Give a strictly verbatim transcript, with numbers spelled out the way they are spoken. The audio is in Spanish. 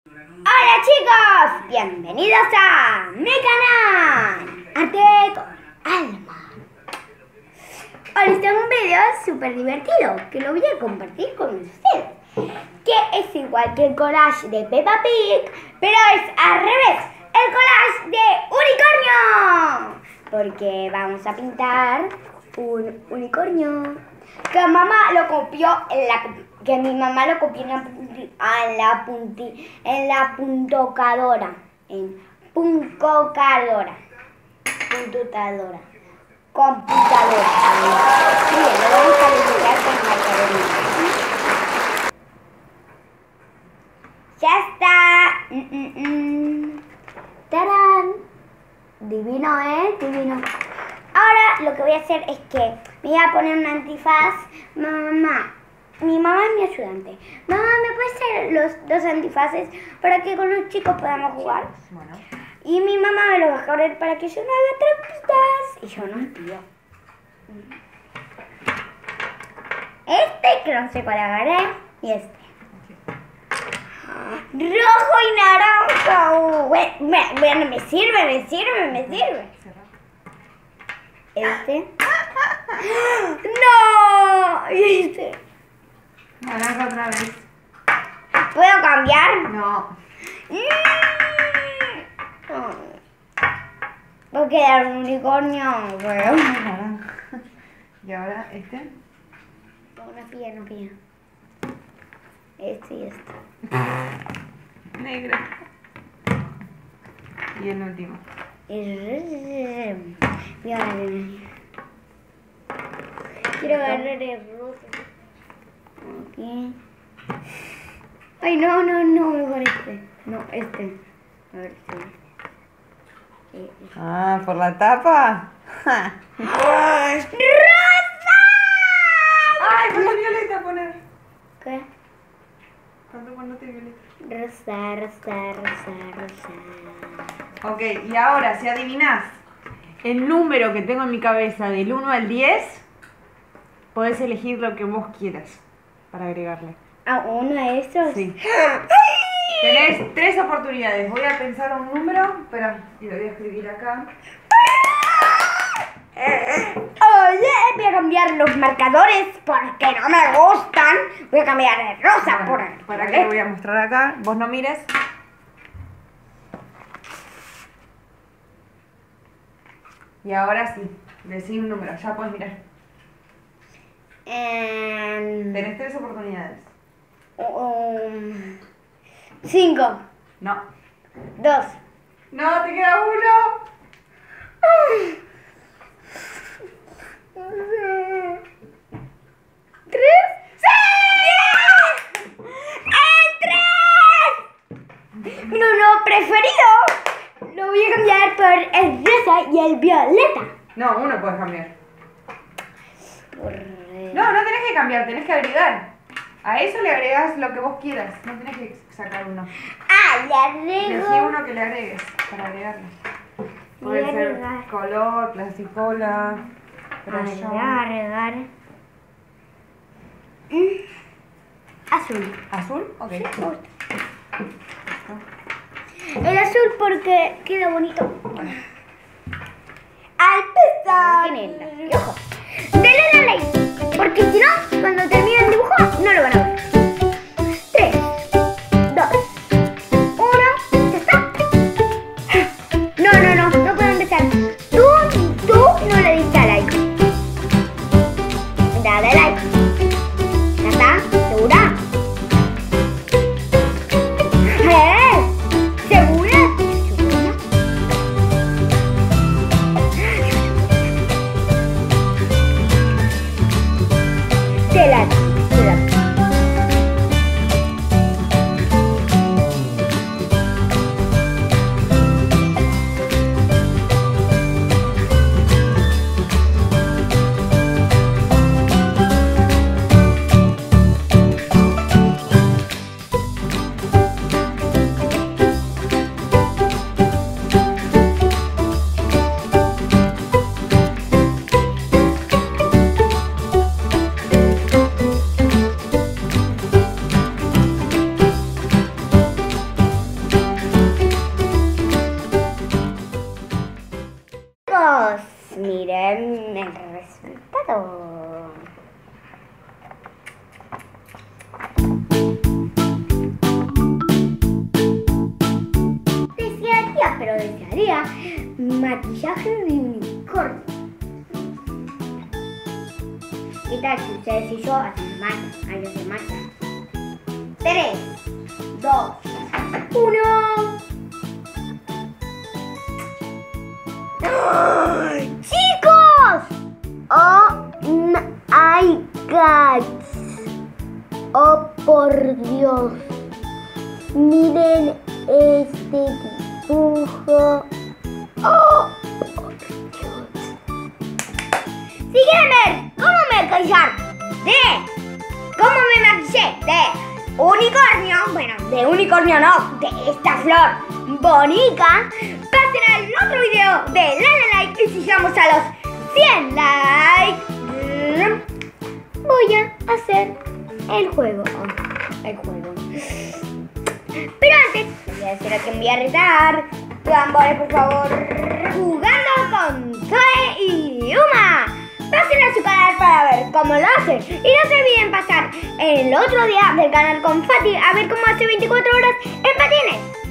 Hola chicos, bienvenidos a mi canal Arte con Alma. Hoy tengo un video súper divertido que lo voy a compartir con ustedes, que es igual que el collage de Peppa Pig, pero es al revés, el collage de unicornio, porque vamos a pintar un unicornio que mamá lo copió en la que mi mamá lo copió en la punti, en la punti, en la puntocadora, en puncocadora, puntutadora, computadora. Bien, lo vamos a dibujar con marcador. Ya está. Mm, mm, mm. ¡Tarán! Divino, ¿eh? Divino. Ahora lo que voy a hacer es que me voy a poner un antifaz. Mamá, mi mamá es mi ayudante. Mamá, ¿me puedes hacer los dos antifaces para que con los chicos podamos jugar? Bueno. Y mi mamá me los va a correr para que yo no haga trampitas. Y yo no espío. Este, que no sé cuál agarré. Y este. Rojo y naranja. Uh, bueno, bueno, me sirve, me sirve, me sirve. Este. ¡No! Y este. Naranja otra vez. ¿Puedo cambiar? No. ¿Puedo quedar un unicornio? Bueno. Naranja. Y ahora este. Una pilla, una pilla. Este y este. Negro. Y el último. Voy a agarrar el... Quiero agarrar el rojo. Aquí. Ay, no, no, no, mejor este. No, este. A ver si. Eh, este. Ah, ¿por la tapa? ¡Rosa! ¡Ay, ponle violeta a poner! ¿Qué? ¿Cuánto ponerte violeta? Rosa, rosa, rosa, rosa. Ok, y ahora, si adivinás el número que tengo en mi cabeza del uno al diez, podés elegir lo que vos quieras para agregarle. ¿A uno de estos? Sí. Tenés tres oportunidades. Voy a pensar un número. Espera, y lo voy a escribir acá. Oye, voy a cambiar los marcadores porque no me gustan. Voy a cambiar de rosa Bueno, por el ¿para qué lo voy a mostrar acá? Vos no mires. Y ahora sí, decí un número, ya puedes mirar. Eh, Tenés tres oportunidades. um, cinco, No. dos. No, te queda uno. ¿Tres? ¡Sí! ¡El tres! Mi no preferido lo voy a cambiar por el rosa y el violeta. No, uno puedes cambiar. Por... No, no tenés que cambiar, tenés que agregar. A eso le agregas lo que vos quieras. No tenés que sacar uno. Ah, le Elegí agrego. uno que le agregues para agregarle. Voy Puede a ser agregar. color, plasticola, crayón. Agregar. Mm, azul. ¿Azul? Ok. Me gusta. El azul porque queda bonito. Al empezar. Y ojo, denle la like, porque si no, cuando termine el dibujo, no lo van a ver. tres, dos, uno, ya está. No, no, no, no puedo empezar. Tú, tú no le diste a like. Dale like. ¿Ya está? ¿Segura? ¿Eh? ¿Segura? ¿Segura? Te la, te la. miren el resultado. Desearía, pero desearía maquillaje de unicornio. ¿Qué tal si ustedes y yo hacemos magia? Ahí los de magia. tres, dos, uno. ¡Chicos! ¡Oh my God! ¡Oh por Dios! Miren este dibujo. ¡Oh por Dios! Si quieren ver cómo me maquillar de cómo me maquillé de unicornio, bueno, de unicornio no, de esta flor bonita, pasen al otro video de Dale Like y si llegamos a los cien likes, voy a hacer el juego. El juego. Pero antes, voy a decir a quien voy a retar. Tambores, por favor. Jugando con Zoe y Uma. Pasen a su canal para ver cómo lo hacen. Y no se olviden pasar el otro día del canal con Fati a ver cómo hace veinticuatro horas en patines.